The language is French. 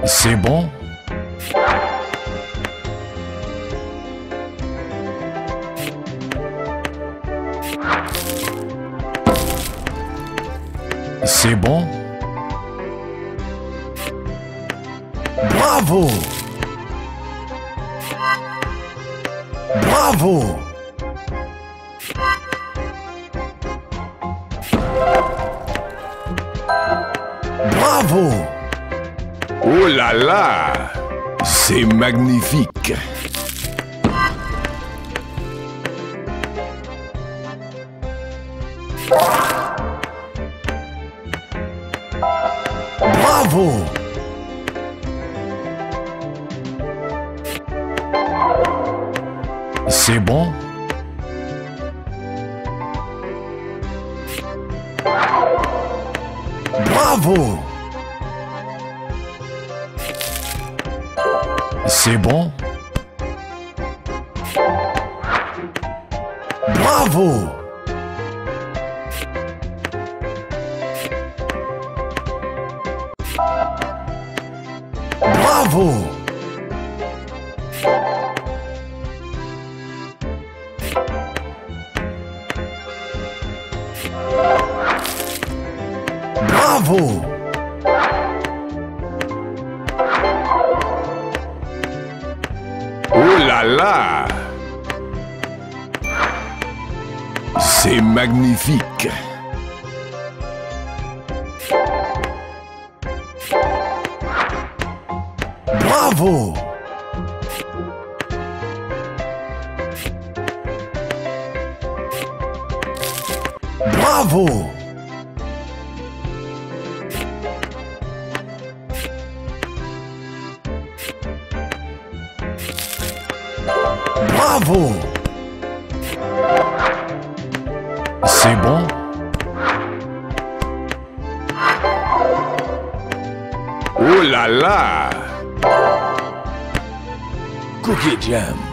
C'est bon? C'est bon? Bravo! Bravo! Bravo! Oh là là! C'est magnifique! Bravo! C'est bon? Bravo! C'est bon? Bravo! Bravo! Bravo! Oh là là! C'est magnifique! Bravo! Bravo! Bravo! C'est bon? Oh là là! Cookie Jam!